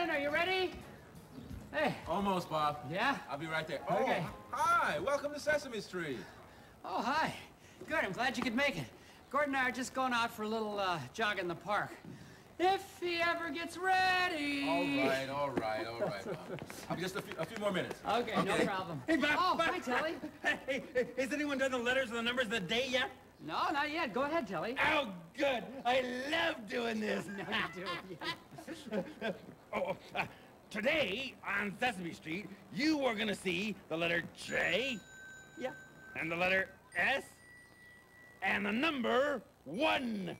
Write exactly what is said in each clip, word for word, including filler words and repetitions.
Gordon, are you ready? Hey. Almost, Bob. Yeah? I'll be right there. Oh, Okay. Hi. Welcome to Sesame Street. Oh, hi. Good, I'm glad you could make it. Gordon and I are just going out for a little uh, jog in the park. If he ever gets ready. All right, all right, all right, Bob. I'll be just a few, a few more minutes. Okay, okay, no problem. Hey, Bob, Oh, Bob. hi, Telly. Hey, has anyone done the letters and the numbers of the day yet? No, not yet. Go ahead, Telly. Oh, good. I love doing this. No, you do. Yeah. oh, uh, today on Sesame Street, you are gonna see the letter J. Yeah. And the letter S. And the number one.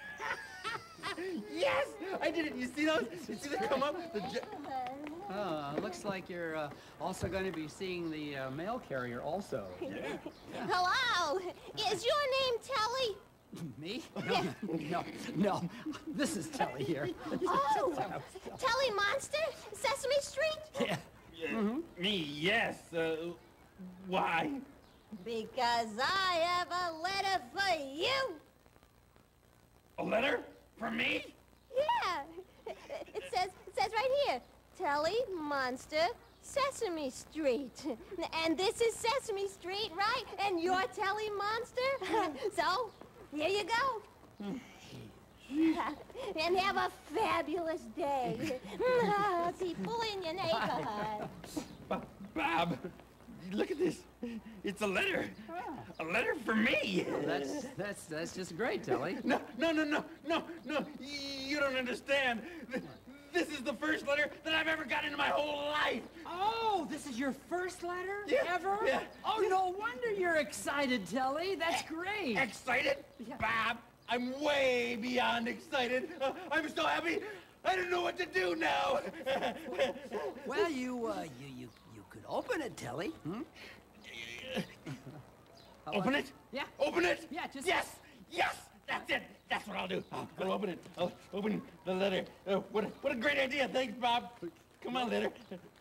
Yes, I did it. You see those? You see them come up? The J. Oh, looks like you're uh, also going to be seeing the uh, mail carrier also. Yeah. Hello, is your name Telly? Me? No, no, no. This is Telly here. Oh, Telly Monster, Sesame Street? Yeah. Yeah. Mm-hmm. Me, yes. Uh, why? Because I have a letter for you. A letter? From me? Yeah, it says, it says right here, Telly Monster, Sesame Street. And this is Sesame Street, right? And you're Telly Monster? So, here you go. And have a fabulous day. People in your neighborhood. Bob, Bob, look at this. It's a letter. A letter for me. That's that's that's just great, Telly. No, no, no, no, no, no. You don't understand. This is the first letter that I've ever gotten in my whole life. Oh, this is your first letter Yeah, ever? yeah. Oh, no wonder you're excited, Telly. That's great. Excited? Yeah. Bob, I'm way beyond excited. Uh, I'm so happy. I don't know what to do now. Well, you uh, you you you could open it, Telly. Hmm? Open it? Yeah. Open it? Yeah, just- Yes! Yes! That's it! That's what I'll do. I'll, I'll open it. I'll open the letter. Uh, what, a, what a great idea. Thanks, Bob. Come on, letter.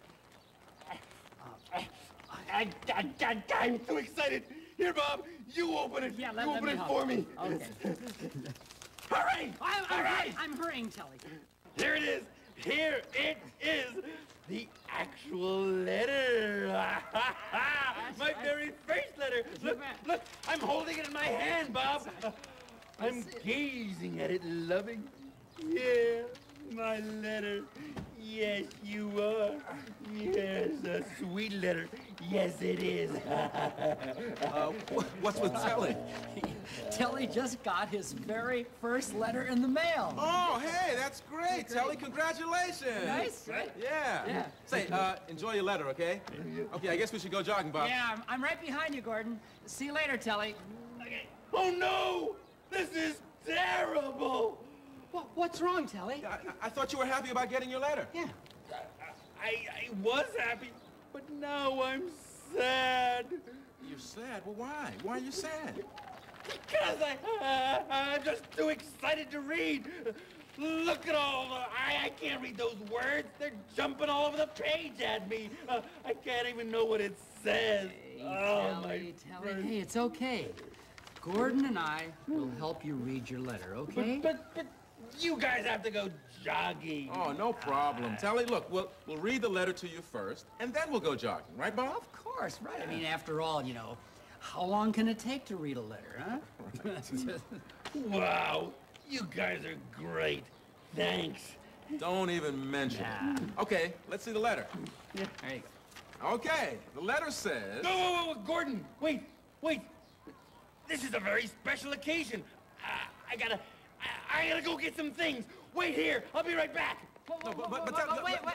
I, I, I, I, I'm too excited. Here, Bob, you open it. Yeah, let, you let open me it help. for me. Okay. Hurry! I'm, I'm, Hurry! I'm hurrying, Telly. Here it is. Here it is. The actual letter. My very first letter. Look, look, I'm holding it in my hand, Bob. I'm gazing at it, loving. Yeah, my letter. Yes, you are. Yes, a sweet letter. Yes, it is. Uh, wh- what's with Telly? Telly just got his very first letter in the mail. Oh, hey, that's great, Telly. Congratulations. Nice, right? Yeah. Yeah. Say, uh, enjoy your letter, okay? Okay, I guess we should go jogging, Bob. Yeah, I'm, I'm right behind you, Gordon. See you later, Telly. Okay. Oh, no! This is terrible! What, what's wrong, Telly? I, I thought you were happy about getting your letter. Yeah. I, I was happy, but now I'm sad. You're sad? Well, why? Why are you sad? Because I, uh, I'm just too excited to read. Look at all the, I, I can't read those words. They're jumping all over the page at me. Uh, I can't even know what it says. Hey, oh, Telly, my Telly. first- Hey, it's okay. Gordon and I will help you read your letter, okay? But, but, but you guys have to go jogging. Oh, no problem. Telly, look, we'll, we'll read the letter to you first, and then we'll go jogging. Right, Bob? Of course, right. I mean, after all, you know, how long can it take to read a letter, huh? Wow, you guys are great. Thanks. Don't even mention Nah. it. Okay, let's see the letter. There you go. Okay, the letter says... No, whoa, whoa, whoa, Gordon, wait, wait. This is a very special occasion. Uh, I gotta, I, I gotta go get some things. Wait here, I'll be right back. Whoa, whoa, No, but- whoa, but- but whoa, that- whoa, that- wait, that- wait.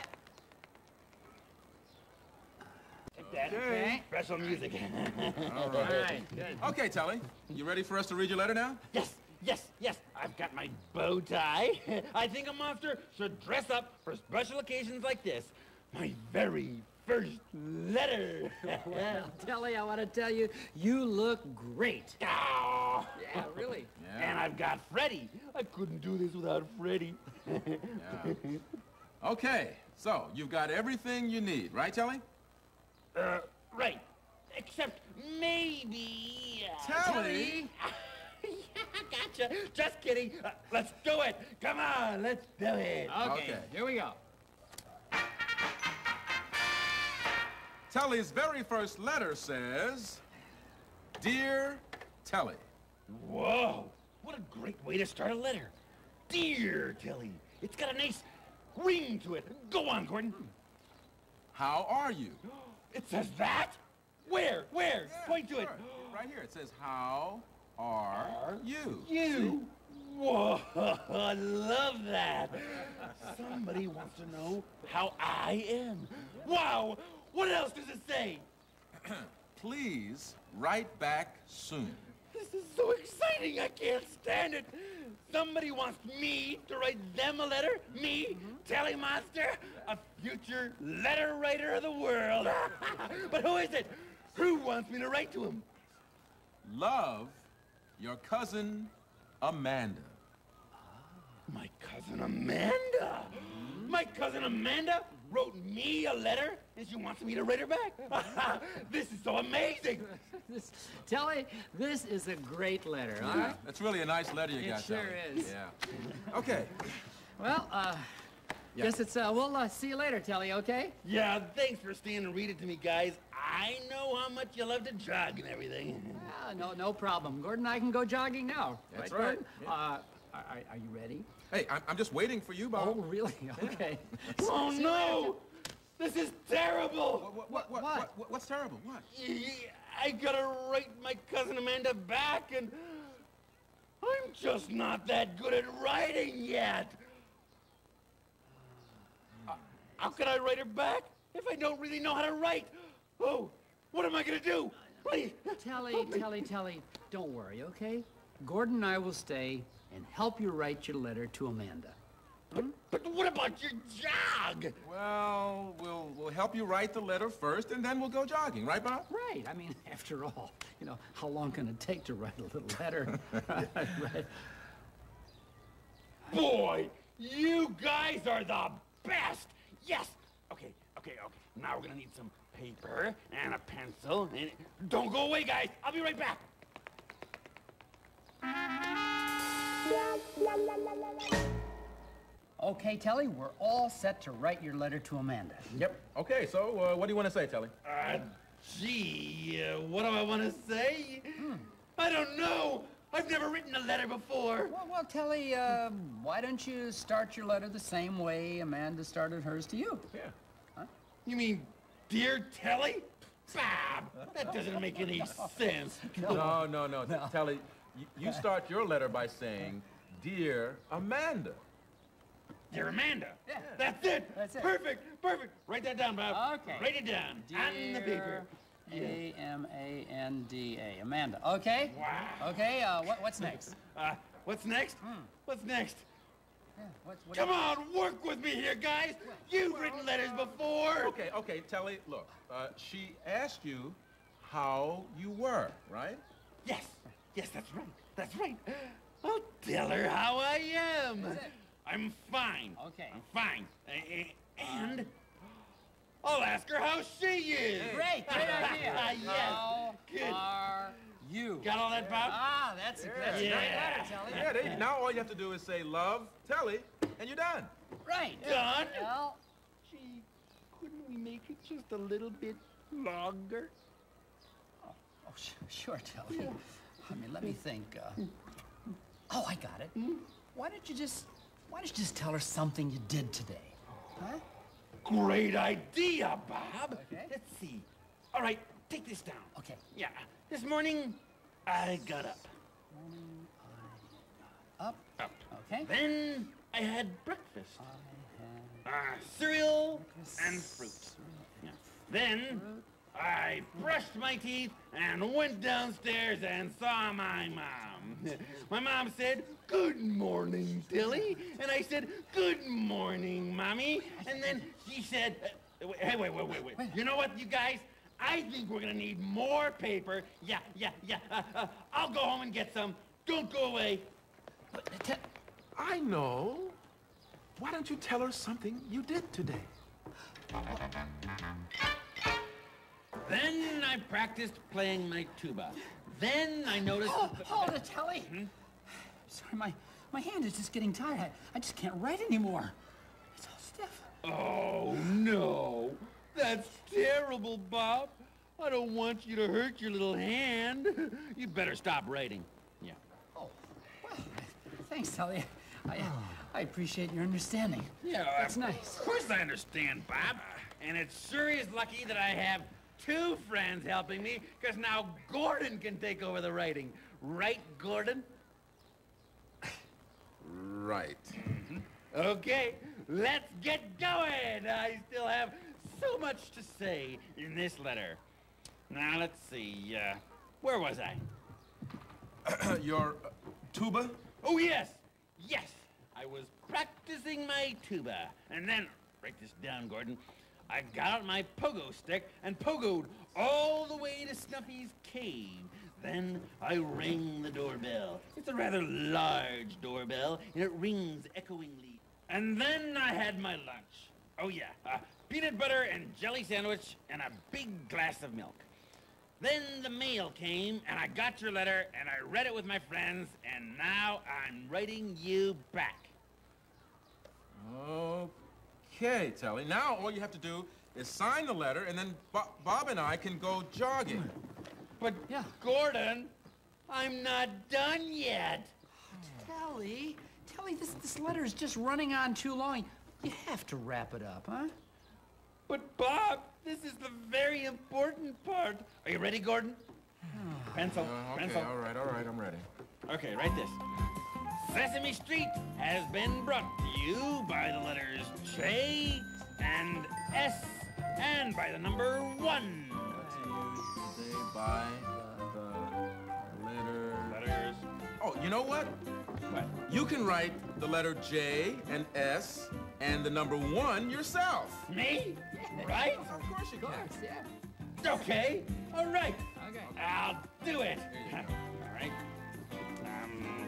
Take that. Okay. Special music. All All right. right, good. Okay, Telly, you ready for us to read your letter now? Yes, yes, yes. I've got my bow tie. I think a monster should dress up for special occasions like this. My very first letter. Well, Telly, I want to tell you, you look great. Oh. Yeah, really. Yeah. And I've got Freddie. I couldn't do this without Freddie. Yeah. Okay, so you've got everything you need, right, Telly? Uh, right. Except maybe... Uh, Telly? yeah, gotcha. Just kidding. Uh, let's do it. Come on, let's do it. Okay, Okay. here we go. Telly's very first letter says, Dear Telly. Whoa! What a great way to start a letter. Dear Telly. It's got a nice ring to it. Go on, Gordon. How are you? It says that? Where? Where? Yeah, Point to sure. it. Right here. It says, How are you? You. Whoa, I love that. Somebody wants to know how I am. Wow, what else does it say? Please write back soon. This is so exciting, I can't stand it. Somebody wants me to write them a letter? Me, Telly Monster, a future letter writer of the world. But who is it? Who wants me to write to him? Love, your cousin, Amanda. My cousin Amanda. My cousin Amanda wrote me a letter, and she wants me to write her back. This is so amazing. This, Telly, this is a great letter, all right? That's really a nice letter you It got, sure Telly. is. Yeah. Okay. Well, uh, Yeah. guess it's, uh, we'll uh, see you later, Telly, okay? Yeah, thanks for staying and read it to me, guys. I know how much you love to jog and everything. Uh, no, no problem. Gordon and I can go jogging now. That's right. right, Gordon? yeah. Uh, are, are you ready? Hey, I'm, I'm just waiting for you, Bob. Oh, really? Okay. Oh, See you no! later. This is terrible! What, what, what, What? what, what, what's terrible? What? I gotta write my cousin Amanda back, and I'm just not that good at writing yet. Uh, how can I write her back if I don't really know how to write? Oh, what am I gonna do? Please. Telly, help me. Telly, Telly, don't worry, okay? Gordon and I will stay and help you write your letter to Amanda. But, but what about your jog? Well, we'll, we'll help you write the letter first, and then we'll go jogging. Right, Bob? Right. I mean, after all, you know, how long can it take to write a little letter? Right. Boy, you guys are the best! Yes! Okay, okay, okay. Now we're gonna need some paper and a pencil. And don't go away, guys. I'll be right back. Okay, Telly, we're all set to write your letter to Amanda. Yep. Okay, so uh, what do you want to say, Telly? Uh, gee, uh, what do I want to say? I don't know. I've never written a letter before. Well, well Telly, uh, why don't you start your letter the same way Amanda started hers to you? Yeah. You mean, dear Telly? Bob, that doesn't make any sense. No, no, no. Telly, you, you start your letter by saying, Dear Amanda. Dear Amanda. Yeah. That's it. That's it. Perfect, perfect. Write that down, Bob. Okay. Write it down on the paper. A M A N D A, Amanda. Okay? Wow. Okay, uh, what, what's next? Uh, what's next? What's next? Yeah, what's, what Come on, work with me here, guys. You've written letters before. Okay, okay, Telly, look. Uh, she asked you how you were, right? Yes, yes, that's right. That's right. I'll tell her how I am. I'm fine. Okay. I'm fine. A- a- And I'll ask her how she is. Great, great idea. Yes. How Good. are you? Got all that, Bob? Ah, that's, a- that's a great Yeah. letter, Telly. Yeah, they, now all you have to do is say, love, Telly, and you're done. Right. Done? Well, Gee, couldn't we make it just a little bit longer? oh, sh sure, Telly. I mean, let me think. Uh, oh, I got it. Why don't you just, why don't you just tell her something you did today? Huh? Great idea, Bob. Okay. Let's see. All right, take this down. Okay. Yeah. This morning, I got up. Up. Up. Okay. Then I had breakfast. Uh, cereal and fruit. Yeah. Then I brushed my teeth and went downstairs and saw my mom. My mom said, "Good morning, Tilly." And I said, "Good morning, Mommy." And then she said, uh, wait, hey, wait, wait, wait, wait. You know what, you guys? I think we're gonna need more paper. Yeah, yeah, yeah. Uh, uh, I'll go home and get some. Don't go away. But, uh, te- I know. Why don't you tell her something you did today? Then I practiced playing my tuba. Then I noticed... Oh, hold it, Telly. Sorry, my, my hand is just getting tired. I, I just can't write anymore. It's all stiff. Oh, no. That's terrible, Bob. I don't want you to hurt your little hand. You'd better stop writing. Yeah. Oh, well, thanks, Tully. I, I appreciate your understanding. Yeah, That's of nice. Of course I understand, Bob. And it sure is lucky that I have two friends helping me, because now Gordon can take over the writing. Right, Gordon? Right. Okay, let's get going. I still have so much to say in this letter. Now, let's see. Uh, where was I? Your uh, tuba? Oh, yes. Yes. I was practicing my tuba. And then, write this down, Gordon. I got out my pogo stick and pogoed all the way to Snuffy's cave. Then I rang the doorbell. It's a rather large doorbell, and it rings echoingly. And then I had my lunch. Oh, yeah. A peanut butter and jelly sandwich and a big glass of milk. Then the mail came, and I got your letter, and I read it with my friends, and now I'm writing you back. Okay, Telly. Now all you have to do is sign the letter, and then Bo Bob and I can go jogging. But, Yeah. Gordon, I'm not done yet. Tully, Tully, this, this letter is just running on too long. You have to wrap it up, huh? But, Bob, this is the very important part. Are you ready, Gordon? Pencil, Uh, okay, pencil. all right, all right, I'm ready. Okay, write this. Sesame Street has been brought to you by the letters J and S and by the number one. To you today by the letter... Letters. Oh, you know what? What? You can write the letter J and S and the number one yourself. Me? Right? Of course you can. Yeah. Okay. All right. Okay. I'll do it. There you go. All right. Um,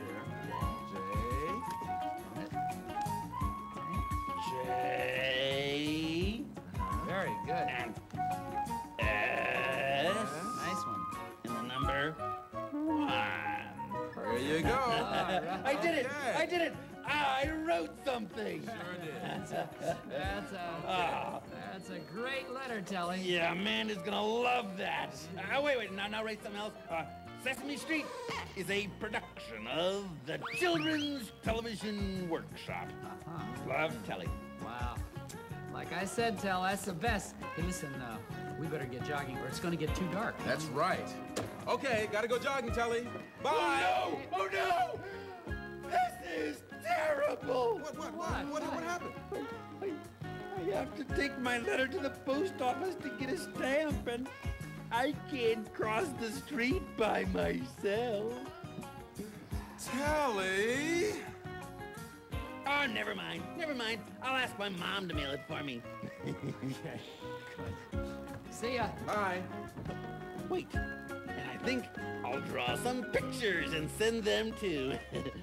J. J Very good. and S Nice one. and the number one. There you go. I did it! Okay. I did it! I wrote something! Sure did. That's a, Ah, that's a great letter, Tully. yeah, man is gonna love that. Uh, wait, wait, now, now write something else. Uh, Sesame Street is a production of the Children's Television Workshop. Uh-huh. Love, Telly. Wow. Like I said, Tel, that's the best. Hey, listen, uh, we better get jogging or it's gonna get too dark. That's right. Okay, gotta go jogging, Telly. Bye. Oh no! Oh no! This is terrible! What, what, what, what, what happened? I, I have to take my letter to the post office to get a stamp, and I can't cross the street by myself. Telly. Oh, never mind. Never mind. I'll ask my mom to mail it for me. See ya. Bye. Wait. And I think I'll draw some pictures and send them too.